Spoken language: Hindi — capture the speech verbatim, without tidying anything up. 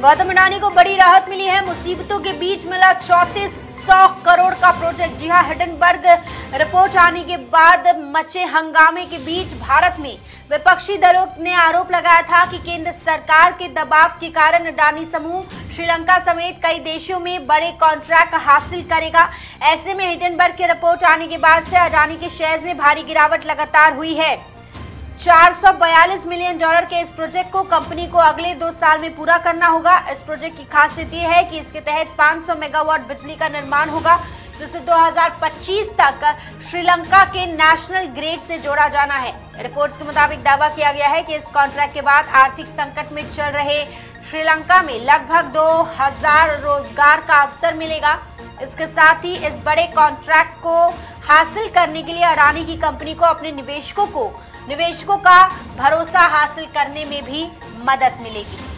गौतम अडानी को बड़ी राहत मिली है। मुसीबतों के बीच मिला चौंतीस सौ करोड़ का प्रोजेक्ट। जी हां, हिंडनबर्ग रिपोर्ट आने के बाद मचे हंगामे के बीच भारत में विपक्षी दलों ने आरोप लगाया था कि केंद्र सरकार के दबाव के कारण अडानी समूह श्रीलंका समेत कई देशों में बड़े कॉन्ट्रैक्ट हासिल करेगा। ऐसे में हिंडनबर्ग की रिपोर्ट आने के बाद से अडानी के शेयर्स में भारी गिरावट लगातार हुई है। चार सौ बयालीस मिलियन डॉलर के इस प्रोजेक्ट को कंपनी को अगले दो साल में पूरा करना होगा। इस प्रोजेक्ट की खासियत ये है कि इसके तहत पाँच सौ मेगावाट बिजली का निर्माण होगा, जिसे दो हज़ार पच्चीस तक श्रीलंका के नेशनल ग्रिड से जोड़ा जाना है। रिपोर्ट्स के मुताबिक दावा किया गया है कि इस कॉन्ट्रैक्ट के बाद आर्थिक संकट में चल रहे श्रीलंका में लगभग दो हज़ार रोजगार का अवसर मिलेगा। इसके साथ ही इस बड़े कॉन्ट्रैक्ट को हासिल करने के लिए अडानी की कंपनी को अपने निवेशकों को निवेशकों का भरोसा हासिल करने में भी मदद मिलेगी।